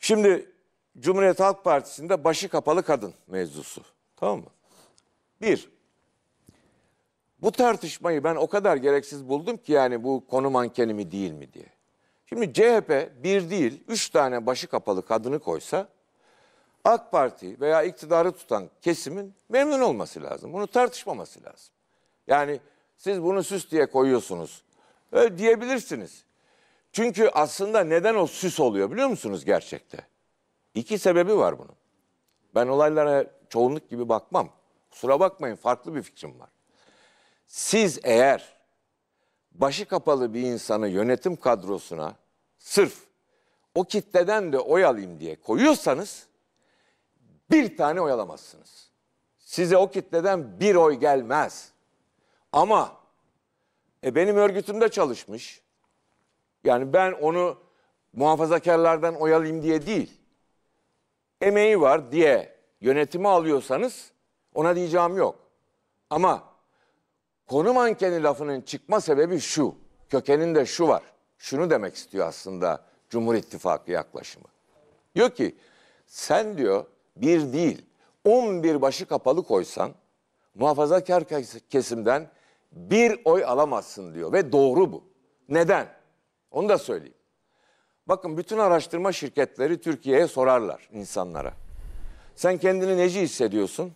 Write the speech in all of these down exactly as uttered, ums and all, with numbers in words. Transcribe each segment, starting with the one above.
Şimdi Cumhuriyet Halk Partisi'nde başı kapalı kadın mevzusu. Tamam mı? Bir, bu tartışmayı ben o kadar gereksiz buldum ki yani bu konu mankeni mi değil mi diye. Şimdi C H P bir değil, üç tane başı kapalı kadını koysa AK Parti veya iktidarı tutan kesimin memnun olması lazım. Bunu tartışmaması lazım. Yani siz bunu süs diye koyuyorsunuz. Öyle diyebilirsiniz. Çünkü aslında neden o süs oluyor biliyor musunuz gerçekte? İki sebebi var bunun. Ben olaylara çoğunluk gibi bakmam. Kusura bakmayın, farklı bir fikrim var. Siz eğer başı kapalı bir insanı yönetim kadrosuna sırf o kitleden de oy alayım diye koyuyorsanız bir tane oy alamazsınız. Size o kitleden bir oy gelmez. Ama e, benim örgütümde çalışmış. Yani ben onu muhafazakarlardan oy alayım diye değil, emeği var diye yönetimi alıyorsanız ona diyeceğim yok. Ama konu mankeni lafının çıkma sebebi şu, kökeninde şu var. Şunu demek istiyor aslında Cumhur İttifakı yaklaşımı. Diyor ki sen diyor bir değil on bir başı kapalı koysan muhafazakar kesimden bir oy alamazsın diyor ve doğru bu. Neden? Onu da söyleyeyim. Bakın bütün araştırma şirketleri Türkiye'ye sorarlar insanlara. Sen kendini neci hissediyorsun?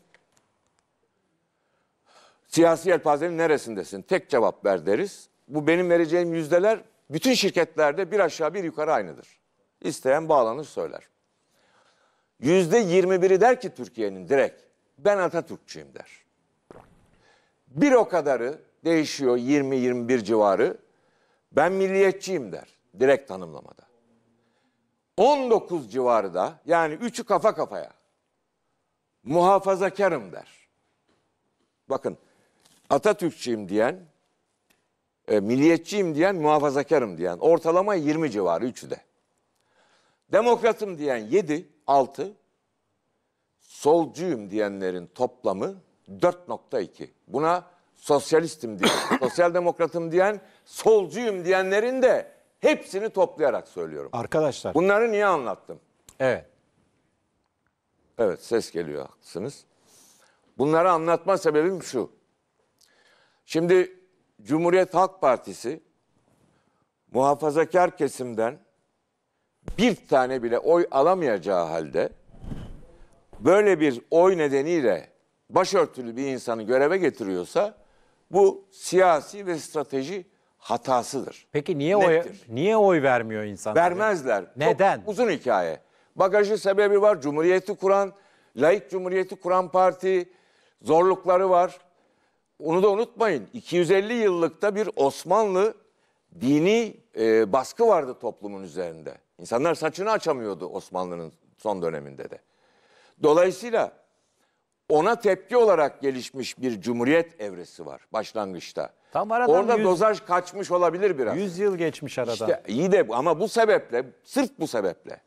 Siyasi yelpazenin neresindesin? Tek cevap ver deriz. Bu benim vereceğim yüzdeler bütün şirketlerde bir aşağı bir yukarı aynıdır. İsteyen bağlanır söyler. Yüzde yirmi biri der ki Türkiye'nin direkt ben Atatürkçüyüm der. Bir o kadarı değişiyor yirmi yirmi bir civarı ben milliyetçiyim der direkt tanımlamada. on dokuz civarı da yani üçü kafa kafaya muhafazakarım der. Bakın Atatürkçüyüm diyen, e, milliyetçiyim diyen, muhafazakarım diyen. Ortalama yirmi civarı üçü de. Demokratım diyen yedi, altı. Solcuyum diyenlerin toplamı dört nokta iki. Buna sosyalistim diyen, sosyal demokratım diyen, solcuyum diyenlerin de hepsini toplayarak söylüyorum. Arkadaşlar. Bunları niye anlattım? Evet. Evet, ses geliyor, haklısınız. Bunları anlatma sebebim şu. Şimdi Cumhuriyet Halk Partisi muhafazakar kesimden bir tane bile oy alamayacağı halde böyle bir oy nedeniyle başörtülü bir insanı göreve getiriyorsa bu siyasi ve strateji hatasıdır. Peki niye oy, Nettir. niye oy vermiyor insanlar? Vermezler. Neden? Çok uzun hikaye. Bagajı sebebi var. Cumhuriyeti kuran, laik cumhuriyeti kuran parti, zorlukları var. Onu da unutmayın. iki yüz elli yıllıkta bir Osmanlı dini e, baskı vardı toplumun üzerinde. İnsanlar saçını açamıyordu Osmanlı'nın son döneminde de. Dolayısıyla ona tepki olarak gelişmiş bir cumhuriyet evresi var başlangıçta. Tam aradan Orada yüz, dozaj kaçmış olabilir biraz. yüz yıl geçmiş aradan. İşte iyi de ama bu sebeple, sırf bu sebeple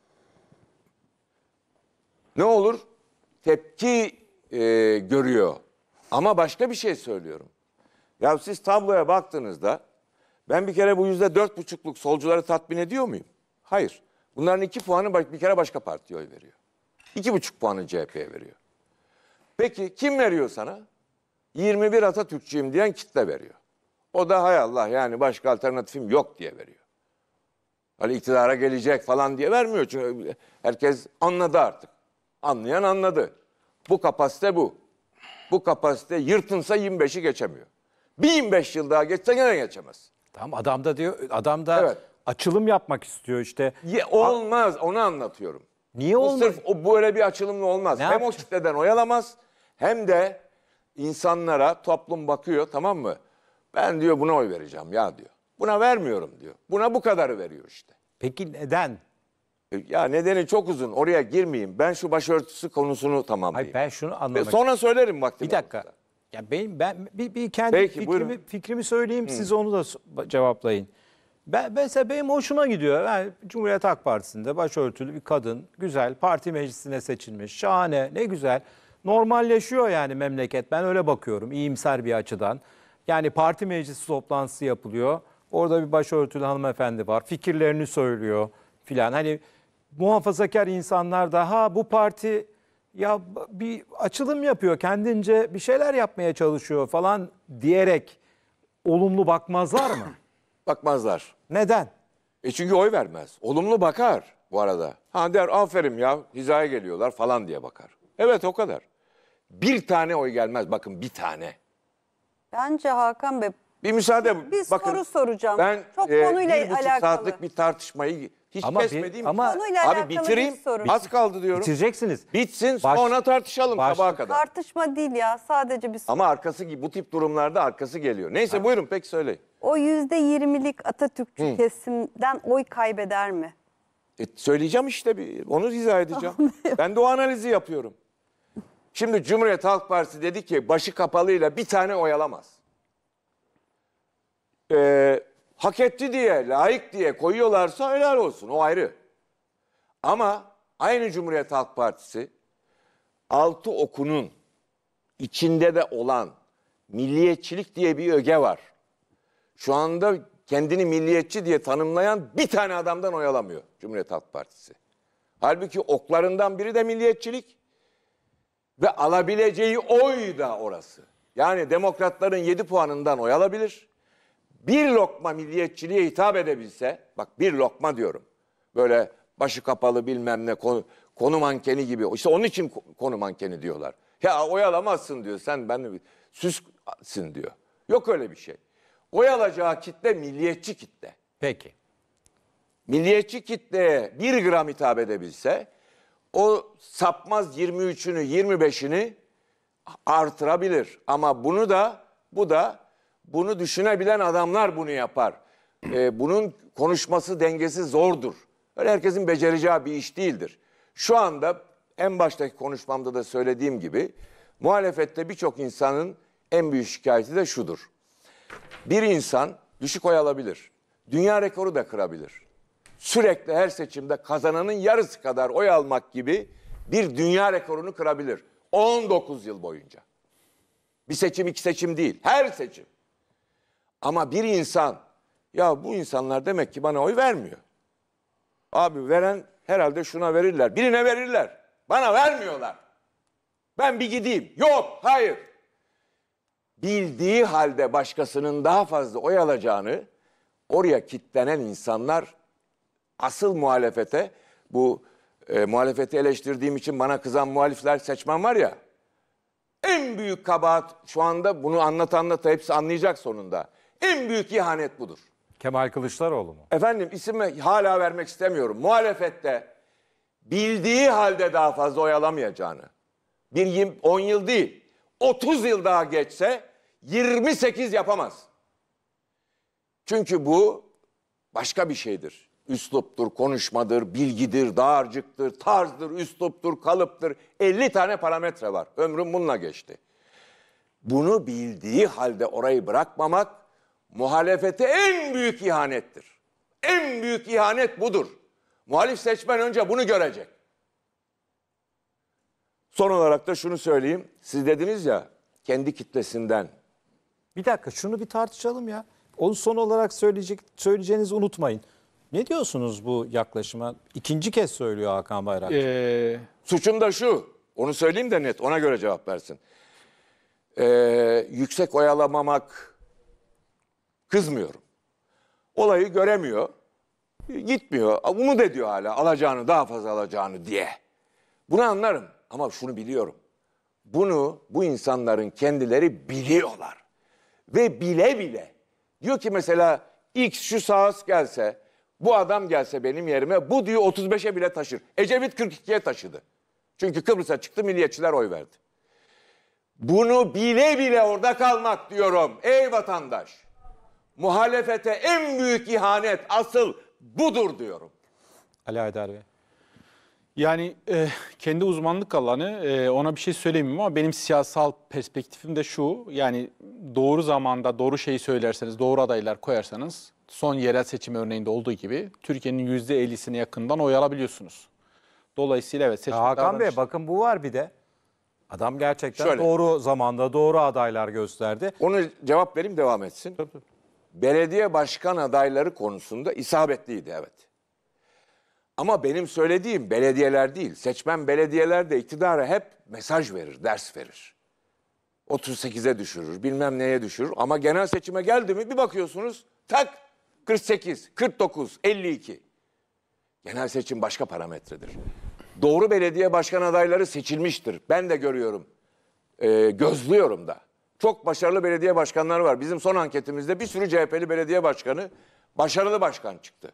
ne olur? Tepki e, görüyor. Ama başka bir şey söylüyorum. Ya siz tabloya baktığınızda ben bir kere bu yüzde dört buçukluk solcuları tatmin ediyor muyum? Hayır. Bunların iki puanı bir kere başka partiye oy veriyor. İki buçuk puanı C H P'ye veriyor. Peki kim veriyor sana? yirmi bir Atatürkçüyüm diyen kitle veriyor. O da hay Allah yani başka alternatifim yok diye veriyor. Hani iktidara gelecek falan diye vermiyor. Çünkü herkes anladı artık. Anlayan anladı. Bu kapasite bu. Bu kapasite yırtınsa yirmi beşi geçemiyor. Bir yirmi beş yıl daha geçse gene geçemez. Tamam adam da diyor adam da Evet. açılım yapmak istiyor işte. Ye, olmaz onu anlatıyorum. Niye Bu olmaz? sırf o böyle bir açılımla olmaz. Ne hem yapacak? o kitleden oyalamaz hem de insanlara toplum bakıyor tamam mı? Ben diyor buna oy vereceğim ya diyor. Buna vermiyorum diyor. Buna bu kadarı veriyor işte. Peki neden? Ya nedeni çok uzun. Oraya girmeyeyim. Ben şu başörtüsü konusunu tamamlayayım. Hayır ben şunu anlamak. Sonra söylerim vaktim Bir dakika. olursa. Ya benim ben bir, bir kendi Peki, fikrimi buyurun. fikrimi söyleyeyim siz onu da so- cevaplayın. Ben mesela benim hoşuma gidiyor. Yani Cumhuriyet Halk Partisi'nde başörtülü bir kadın, güzel, parti meclisine seçilmiş. Şahane, ne güzel. Normalleşiyor yani memleket. Ben öyle bakıyorum iyimser bir açıdan. Yani parti meclisi toplantısı yapılıyor. Orada bir başörtülü hanımefendi var. Fikirlerini söylüyor filan. Hani muhafazakar insanlar da ha bu parti ya bir açılım yapıyor, kendince bir şeyler yapmaya çalışıyor falan diyerek olumlu bakmazlar mı? Bakmazlar. Neden? E çünkü oy vermez. Olumlu bakar bu arada. Ha der aferin ya hizaya geliyorlar falan diye bakar. Evet o kadar. Bir tane oy gelmez. Bakın bir tane. Bence Hakan Bey, Bir müsaade. bir bakın, soru soracağım. Ben Çok e, konuyla bir buçuk alakalı. saatlik bir tartışmayı hiç Ama bir- kesmediğim ama- için. Konuyla Abi alakalı bitireyim. bir soru. Az kaldı diyorum. Bitireceksiniz. Bitsin Baş- sonra tartışalım baş- sabaha kadar. Tartışma değil ya, sadece bir soru. Ama arkası gibi bu tip durumlarda arkası geliyor. Neyse buyurun peki söyleyin. O yüzde yirmilik Atatürkçü kesimden oy kaybeder mi? E, söyleyeceğim işte bir, onu izah edeceğim. Ben de o analizi yapıyorum. Şimdi Cumhuriyet Halk Partisi dedi ki başı kapalıyla bir tane oy alamaz. Ee, hak etti diye, layık diye koyuyorlarsa helal olsun, o ayrı. Ama aynı Cumhuriyet Halk Partisi altı okunun içinde de olan milliyetçilik diye bir öge var. Şu anda kendini milliyetçi diye tanımlayan bir tane adamdan oy alamıyor Cumhuriyet Halk Partisi. Halbuki oklarından biri de milliyetçilik ve alabileceği oy da orası. Yani demokratların yedi puanından oy alabilir. Bir lokma milliyetçiliğe hitap edebilse, bak bir lokma diyorum. Böyle başı kapalı bilmem ne konu, konu mankeni gibi. İşte onun için konu mankeni diyorlar. Ya oy alamazsın diyor. Sen ben süssin diyor. Yok öyle bir şey. Oy alacağı kitle milliyetçi kitle. Peki. Milliyetçi kitleye bir gram hitap edebilse o sapmaz yirmi üçünü yirmi beşini artırabilir. Ama bunu da bu da bunu düşünebilen adamlar bunu yapar. Ee, bunun konuşması dengesi zordur. Öyle herkesin becereceği bir iş değildir. Şu anda en baştaki konuşmamda da söylediğim gibi muhalefette birçok insanın en büyük şikayeti de şudur. Bir insan düşük oy alabilir. Dünya rekoru da kırabilir. Sürekli her seçimde kazananın yarısı kadar oy almak gibi bir dünya rekorunu kırabilir. on dokuz yıl boyunca. Bir seçim iki seçim değil. Her seçim. Ama bir insan ya bu insanlar demek ki bana oy vermiyor. Abi veren herhalde şuna verirler. Birine verirler. Bana vermiyorlar. Ben bir gideyim. Yok, hayır. Bildiği halde başkasının daha fazla oy alacağını oraya kitlenen insanlar asıl muhalefete, bu e, muhalefeti eleştirdiğim için bana kızan muhalifler seçmen var ya, en büyük kabahat şu anda bunu anlat anlata hepsi anlayacak sonunda. En büyük ihanet budur. Kemal Kılıçdaroğlu mu? Efendim ismi hala vermek istemiyorum. Muhalefette bildiği halde daha fazla oy alamayacağını, bir on yıl değil, otuz yıl daha geçse yirmi sekiz yapamaz. Çünkü bu başka bir şeydir. Üsluptur, konuşmadır, bilgidir, dağarcıktır, tarzdır, üsluptur, kalıptır. elli tane parametre var. Ömrüm bununla geçti. Bunu bildiği halde orayı bırakmamak muhalefete en büyük ihanettir. En büyük ihanet budur. Muhalif seçmen önce bunu görecek. Son olarak da şunu söyleyeyim. Siz dediniz ya kendi kitlesinden. Bir dakika şunu bir tartışalım ya. Onu son olarak söyleyecek, söyleyeceğinizi unutmayın. Ne diyorsunuz bu yaklaşıma? İkinci kez söylüyor Hakan Bayraktar. Ee, Suçum da şu. Onu söyleyeyim de net. Ona göre cevap versin. Ee, yüksek oyalamamak kızmıyorum. Olayı göremiyor. Gitmiyor. Umut ediyor hala alacağını, daha fazla alacağını diye. Bunu anlarım ama şunu biliyorum. Bunu bu insanların kendileri biliyorlar. Ve bile bile diyor ki mesela X şu şahıs gelse, bu adam gelse benim yerime bu diyor otuz beşe bile taşır. Ecevit kırk ikiye taşıdı. Çünkü Kıbrıs'a çıktı, milliyetçiler oy verdi. Bunu bile bile orada kalmak diyorum ey vatandaş. Muhalefete en büyük ihanet asıl budur diyorum. Ali Haydar Bey. yani e, kendi uzmanlık alanı e, ona bir şey söylemiyorum ama benim siyasal perspektifim de şu. Yani doğru zamanda doğru şeyi söylerseniz, doğru adaylar koyarsanız son yerel seçim örneğinde olduğu gibi Türkiye'nin yüzde ellisine yakından oy alabiliyorsunuz. Dolayısıyla evet seçim Ya Hakan Bey davranış- bakın bu var bir de. Adam gerçekten Şöyle. doğru zamanda doğru adaylar gösterdi. Onu cevap vereyim devam etsin. Belediye başkan adayları konusunda isabetliydi evet. Ama benim söylediğim belediyeler değil. Seçmen belediyeler de iktidara hep mesaj verir, ders verir. otuz sekize düşürür, bilmem neye düşürür. Ama genel seçime geldi mi bir bakıyorsunuz tak kırk sekiz, kırk dokuz, elli iki. Genel seçim başka parametredir. Doğru belediye başkan adayları seçilmiştir. Ben de görüyorum, e, gözlüyorum da. Çok başarılı belediye başkanları var. Bizim son anketimizde bir sürü C H P'li belediye başkanı başarılı başkan çıktı.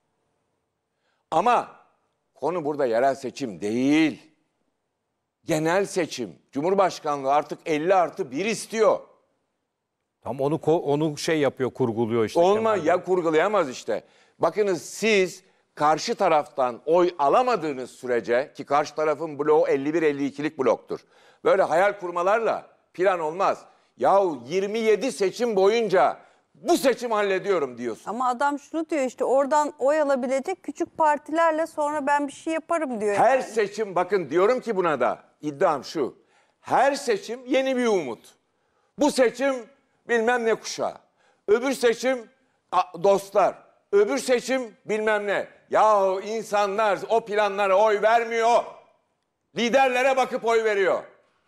Ama konu burada yerel seçim değil. Genel seçim. Cumhurbaşkanlığı artık elli artı bir istiyor. Tam onu ko- onu şey yapıyor, kurguluyor işte. Olma Kemal Bey. ya, kurgulayamaz işte. Bakınız siz karşı taraftan oy alamadığınız sürece, ki karşı tarafın bloğu elli bir elli ikilik bloktur. Böyle hayal kurmalarla plan olmaz. Yahu yirmi yedi seçim boyunca bu seçim hallediyorum diyorsun. Ama adam şunu diyor işte oradan oy alabilecek küçük partilerle sonra ben bir şey yaparım diyor. Her yani. seçim, bakın diyorum ki buna da iddiam şu. Her seçim yeni bir umut. Bu seçim bilmem ne kuşağı. Öbür seçim a, dostlar. Öbür seçim bilmem ne. Yahu insanlar o planlara oy vermiyor. Liderlere bakıp oy veriyor.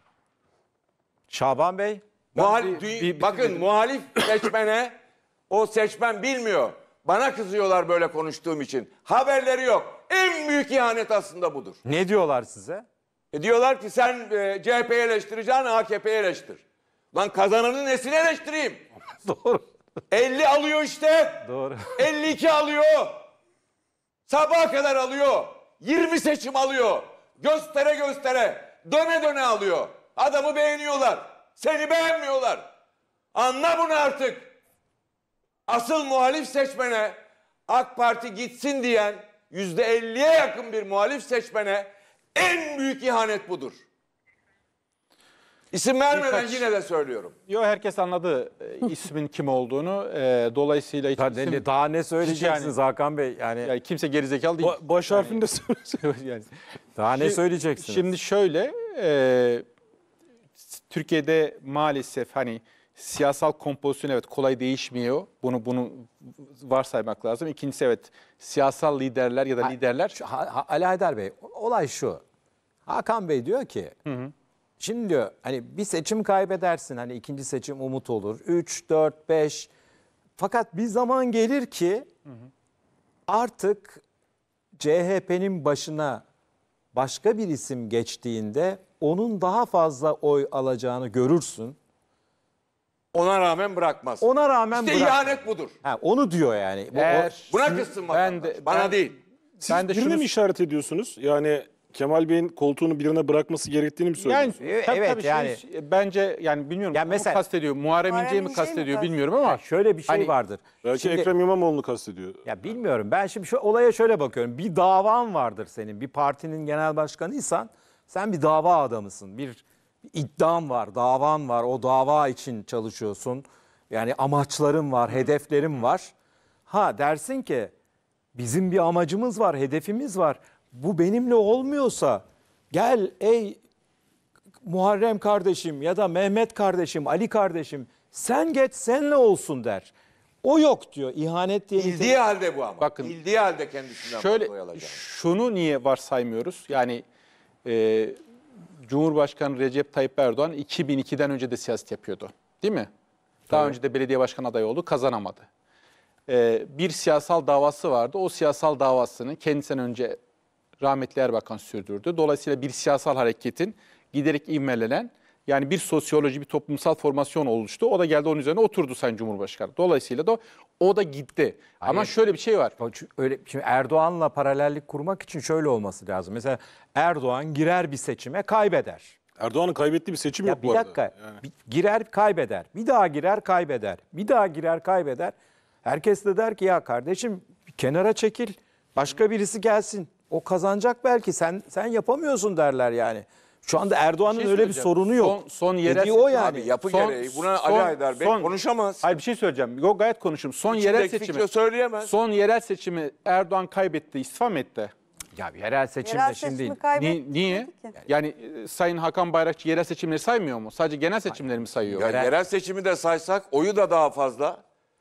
Şaban Bey. Muhal- bir- dü- bir- bakın muhalif seçmene o seçmen bilmiyor. Bana kızıyorlar böyle konuştuğum için. Haberleri yok. En büyük ihanet aslında budur. Ne diyorlar size? E diyorlar ki sen e, C H P'yi eleştireceksin, A K P'yi eleştir. Lan kazananın nesini eleştireyim? Doğru. elli alıyor işte. Doğru. elli iki alıyor. Sabaha kadar alıyor. yirmi seçim alıyor. Göstere göstere. Döne döne alıyor. Adamı beğeniyorlar. Seni beğenmiyorlar. Anla bunu artık. Asıl muhalif seçmene AK Parti gitsin diyen yüzde elliye yakın bir muhalif seçmene en büyük ihanet budur. İsim vermeden Birkaç- yine de söylüyorum. Yo, herkes anladı e, ismin kim olduğunu. E, dolayısıyla hiç Daha isim- ne, daha ne söyleyeceksiniz Yani- Hakan Bey? Yani, yani kimse gerizekalı değil. Ba- baş harfini de söylesene. yani. daha ne Şi- söyleyeceksiniz? Şimdi şöyle, e, Türkiye'de maalesef hani siyasal kompozisyon evet kolay değişmiyor. Bunu bunu varsaymak lazım. İkincisi evet siyasal liderler ya da liderler Şu, Ha- Ha- Ali Haydar Bey, olay şu. Hakan Bey diyor ki, şimdi diyor hani bir seçim kaybedersin, hani ikinci seçim umut olur. üç, dört, beş. Fakat bir zaman gelir ki artık C H P'nin başına başka bir isim geçtiğinde onun daha fazla oy alacağını görürsün. Ona rağmen bırakmaz. Ona rağmen İşte bırak- ihanet budur. Ha, onu diyor yani. Bu- o- Eğer- Buna kızsın Ben vatandaş. de- Bana ben- değil. Siz Ben de birine şunu- mi işaret ediyorsunuz? Yani Kemal Bey'in koltuğunu birine bırakması gerektiğini mi yani söylüyorsunuz? tabii, Evet, tabii yani- şey, bence yani bilmiyorum Ya onu mesela- kastediyor. Muharrem Muharrem İnce'yi mi İnce'yi mi kastediyor kastediyor? bilmiyorum ama Ha, şöyle bir şey hani- vardır. Belki Şimdi- Ekrem İmamoğlu'nu kastediyor. Ya bilmiyorum. Ben şimdi şu olaya şöyle bakıyorum. Bir davan vardır senin. Bir partinin genel başkanıysan sen bir dava adamısın. Bir iddian var, davan var. O dava için çalışıyorsun. Yani amaçların var, hedeflerin var. Ha dersin ki bizim bir amacımız var, hedefimiz var. Bu benimle olmuyorsa gel ey Muharrem kardeşim ya da Mehmet kardeşim, Ali kardeşim sen geç senle olsun der. O yok diyor. İhanet diye Bildiği halde bu ama. Bakın, Bildiği halde kendisinden şöyle fazla oy alacak. şunu niye varsaymıyoruz? Yani e, Cumhurbaşkanı Recep Tayyip Erdoğan iki bin ikiden önce de siyaset yapıyordu. Değil mi? Daha önce de belediye başkan adayı oldu, kazanamadı. E, bir siyasal davası vardı. O siyasal davasını kendisinden önce rahmetli Erbakan sürdürdü. Dolayısıyla bir siyasal hareketin giderek ivmelenen, yani bir sosyoloji, bir toplumsal formasyon oluştu. O da geldi onun üzerine oturdu Sayın Cumhurbaşkanı. Dolayısıyla da o da gitti. Ama Hayır. şöyle bir şey var. Bak şu- öyle şimdi Erdoğan'la paralellik kurmak için şöyle olması lazım. Mesela Erdoğan girer bir seçime kaybeder. Erdoğan'ın kaybettiği bir seçim Ya yok bir bu arada. dakika. Yani. bir- girer kaybeder. Bir daha girer kaybeder. Bir daha girer kaybeder. Herkes de der ki ya kardeşim bir kenara çekil. Başka birisi gelsin. O kazanacak belki. Sen sen yapamıyorsun derler yani. Şu anda Erdoğan'ın şey öyle bir söyleyeceğim. sorunu yok. Son- son yerel Dediği o seçim yani. Abi yapı Son- gereği buna son- Ali Haydar Bey son- konuşamaz. Hayır bir şey söyleyeceğim. Yok gayet konuşurum. Son İçindeki yerel fikri seçimi söyleyemez. son yerel seçimi Erdoğan kaybetti, istifa mı etti? Ya bir yerel seçimde Yerel şimdi seçimi Ni- kaybetmedi niye? ki. Yani e, Sayın Hakan Bayrakçı yerel seçimleri saymıyor mu? Sadece genel seçimleri mi sayıyor? Ya Yerel- yerel seçimi de saysak oyu da daha fazla.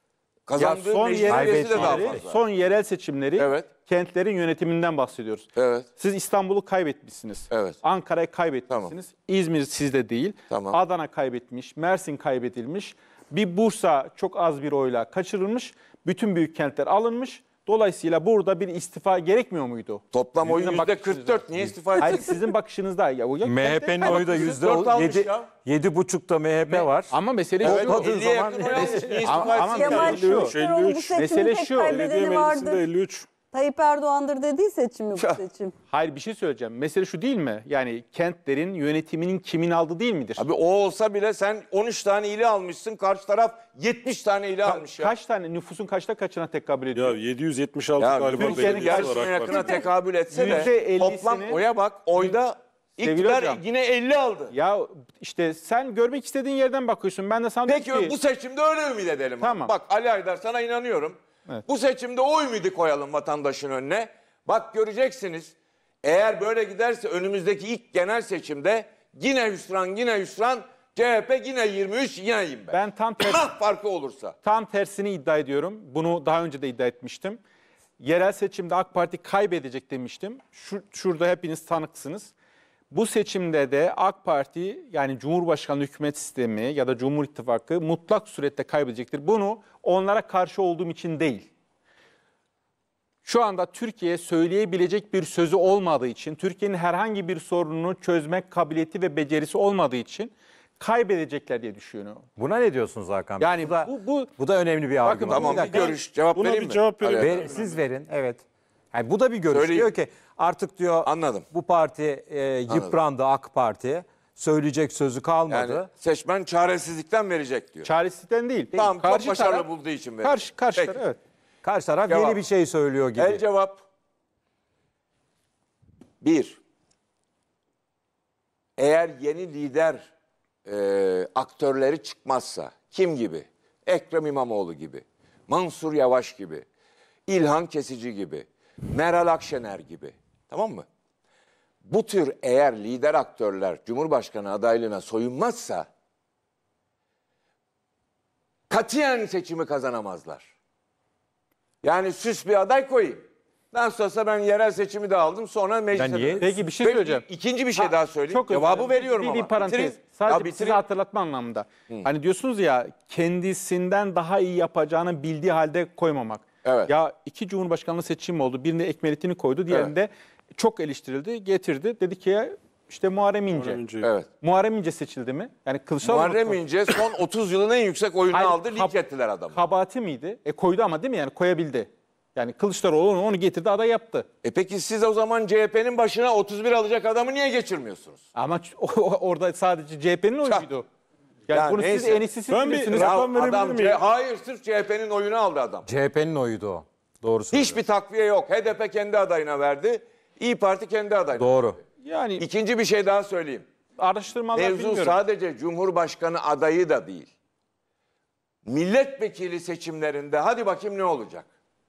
Kazandığı son meclis yerel üyesi de daha seçimleri, fazla. son yerel seçimleri Evet. kentlerin yönetiminden bahsediyoruz. Evet. Siz İstanbul'u kaybetmişsiniz. Evet. Ankara'yı kaybetmişsiniz. İzmir sizde değil. Tamam. Adana kaybetmiş. Mersin kaybedilmiş. Bir Bursa çok az bir oyla kaçırılmış. Bütün büyük kentler alınmış. Dolayısıyla burada bir istifa gerekmiyor muydu? Toplam oy Sizin yüzde kırk bakışınızda. dört. Niye istifa Hayır edecek? sizin bakışınızda. Ya, o- M H P'nin Ama oyu da yüzde yüzde dört almış yedi, ya. yedi buçukta M H P var. Ama mesele Evet, şu. Topladığı elliye zaman- yakın oy almış. Niye istifa Ama- ama etsin? Kemal mesele şu. Kılıçdaroğlu bu seçimin Mesele tek şu, Belediye kaybedeni meclisinde vardır. elli üç. Tayyip Erdoğan'dır dediyse seçimi bu seçim. Hayır bir şey söyleyeceğim. Mesele şu değil mi? Yani kentlerin yönetiminin kimin aldığı değil midir? Abi o olsa bile sen on üç tane ili almışsın. Karşı taraf yetmiş tane ili almış ya. Kaç tane nüfusun kaçta kaçına tekabül ediyor? Ya yedi yüz yetmiş altı Ya galiba Türkiye'nin belediyesi var yarısına AK yakına Parti. tekabül etse de Yüzde ellisini toplam oya bak, oyda Sevgili iktidar hocam. yine elli aldı. Ya işte sen görmek istediğin yerden bakıyorsun. Ben de sana Peki diyorum ki bu seçimde öyle ümit edelim. Tamam. Bak Ali Aydar sana inanıyorum. Evet. Bu seçimde o ümidi koyalım vatandaşın önüne. Bak göreceksiniz. Eğer böyle giderse önümüzdeki ilk genel seçimde yine hüsran yine hüsran, C H P yine yirmi üç yine yirmi beş. ben tam tersi, Ah, farkı olursa. tam tersini iddia ediyorum. Bunu daha önce de iddia etmiştim. Yerel seçimde AK Parti kaybedecek demiştim. Şu, şurada hepiniz tanıksınız. Bu seçimde de AK Parti yani Cumhurbaşkanlığı hükümet sistemi ya da Cumhur İttifakı mutlak surette kaybedecektir. Bunu onlara karşı olduğum için değil. Şu anda Türkiye söyleyebilecek bir sözü olmadığı için, Türkiye'nin herhangi bir sorununu çözmek kabiliyeti ve becerisi olmadığı için kaybedecekler diye düşünüyorum. Buna ne diyorsunuz Hakan Bey? Yani bu da, bu- bu- bu da önemli bir argüman. Tamam Bir bir dakika. görüş cevap Buna vereyim bir mi? cevap Ali vereyim. Aydar? Ver- siz verin, evet. Yani bu da bir görüş. Söyleyeyim. Diyor ki artık diyor Anladım. bu parti e, yıprandı, AK Parti. Söyleyecek sözü kalmadı. Yani seçmen çaresizlikten verecek diyor. Çaresizlikten değil. Tamam, çok Karşı başarılı taraf- bulduğu için verir. Karşı, karşı Peki. taraf, evet. Karşı taraf Cevap. yeni bir şey söylüyor gibi. El cevap. Bir. Eğer yeni lider e, aktörleri çıkmazsa, kim gibi? Ekrem İmamoğlu gibi, Mansur Yavaş gibi, İlhan Kesici gibi, Meral Akşener gibi. Tamam mı? Bu tür eğer lider aktörler Cumhurbaşkanı adaylığına soyunmazsa katiyen seçimi kazanamazlar. Yani süs bir aday koyayım. Nasıl olsa ben yerel seçimi de aldım, sonra meclise... Ben niye? Peki bir şey Ve söyleyeceğim. İkinci bir şey Ha, daha söyleyeyim. çok özür Cevabı dilerim. veriyorum bir, ama. Bir parantez. Bitirin. Sadece Ya size bitirin. hatırlatma anlamında. Hani diyorsunuz ya kendisinden daha iyi yapacağını bildiği halde koymamak. Evet. Ya iki cumhurbaşkanlığı seçimi oldu. Birinde Ekmelettin'i koydu. Diğerinde çok eleştirildi. Getirdi. Dedi ki ya işte Muharrem İnce. Muharrem İnce. Evet. Muharrem İnce seçildi mi? Yani Kılıçdaroğlu Muharrem İnce son otuz yılın en yüksek oyunu Hayır, aldı. Linç kab- ettiler adamı. Kabahati miydi? E koydu ama değil mi? Yani koyabildi. Yani Kılıçdaroğlu onu, onu getirdi, aday yaptı. E peki siz o zaman C H P'nin başına otuz bir alacak adamı niye geçirmiyorsunuz? Ama ç- o- o- orada sadece C H P'nin oyuydu. Yani Ya bunu siz neyse. en iyisi siz Ben bir bilirsiniz. ra- Ya Rakam verebilir adam, miyim? C- hayır sırf C H P'nin oyunu aldı adam. C H P'nin oyuydu o. Doğru söylüyor. Hiçbir takviye yok. H D P kendi adayına verdi. İyi Parti kendi adayına. Doğru. Yani İkinci bir şey daha söyleyeyim. araştırmalar Mevzu bilmiyorum. sadece Cumhurbaşkanı adayı da değil. Milletvekili seçimlerinde hadi bakayım ne olacak?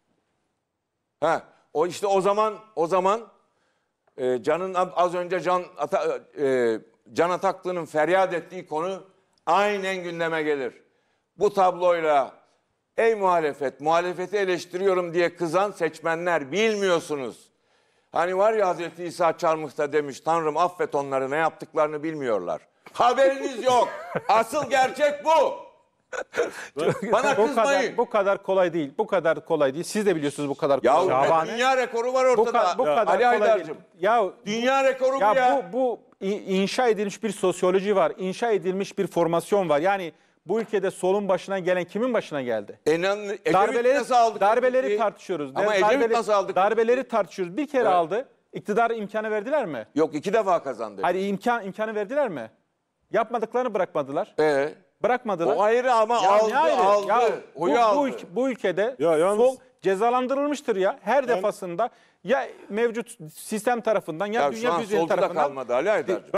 Ha, o işte o zaman o zaman e, Can'ın az önce Can Ata, e, Can Ataklı'nın feryat ettiği konu aynen gündeme gelir. Bu tabloyla ey muhalefet, muhalefeti eleştiriyorum diye kızan seçmenler bilmiyorsunuz. Hani var ya Hazreti İsa Çarmıh'ta demiş, Tanrım affet onları, ne yaptıklarını bilmiyorlar. Haberiniz yok. Asıl gerçek bu. Bana Bu kızmayın. kadar, bu kadar kolay değil. Bu kadar kolay değil. Siz de biliyorsunuz bu kadar Ya kolay. Şahane. dünya rekoru var bu, ortada. ka- bu Ya, kadar Ali kolay değil. Aydar'cığım. Ya, Dünya rekoru ya bu ya. bu, bu i- inşa edilmiş bir sosyoloji var. İnşa edilmiş bir formasyon var. Yani bu ülkede solun başına gelen kimin başına geldi? Enan, Ecevit Darbeleri, nasıl aldı? darbeleri tartışıyoruz. Ama Darbeleri- Ecevit nasıl aldı? Darbeleri tartışıyoruz. Bir kere Evet. aldı. İktidar imkanı verdiler mi? Yok, iki defa kazandı. Hayır imkan imkanı verdiler mi? Yapmadıklarını bırakmadılar. Ee, Bırakmadılar. o ayrı ama Ya aldı, ne ayrı? aldı. Ya Oyu bu, aldı. bu, ülke- bu ülkede Ya yalnız- sol cezalandırılmıştır ya. Her defasında ya mevcut sistem tarafından ya, Ya dünya şu an düzeni solcu da tarafından kalmadı Ali Aydar'cığım.